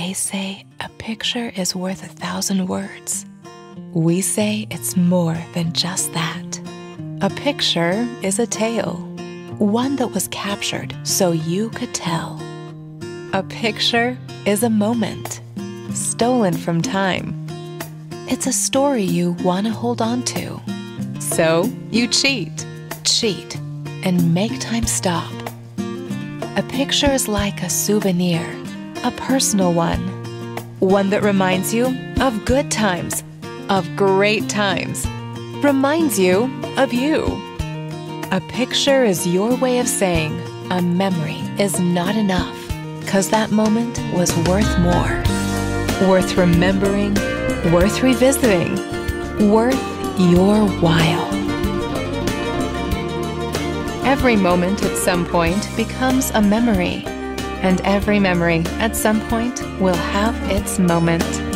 They say a picture is worth 1,000 words. We say it's more than just that. A picture is a tale, one that was captured so you could tell. A picture is a moment, stolen from time. It's a story you want to hold on to. So you cheat, and make time stop. A picture is like a souvenir, a personal one that reminds you of good times, of great times, reminds you of you. A picture is your way of saying a memory is not enough, 'cause that moment was worth more. Worth remembering, worth revisiting, worth your while. Every moment at some point becomes a memory, and every memory at some point will have its moment.